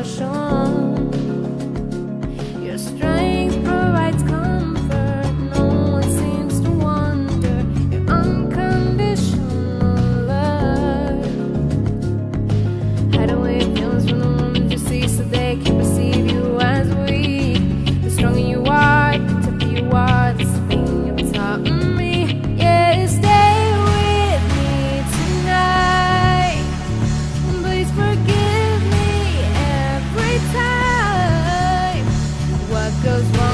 passion. Your strength provides comfort. No one seems to wonder your unconditional love. Hide away feelings from the ones you see, so they can't perceive you as weak. The stronger you are, the tougher you are. This thing you've taught me. Yeah, stay with me tonight. Please forgive me every time. What goes wrong?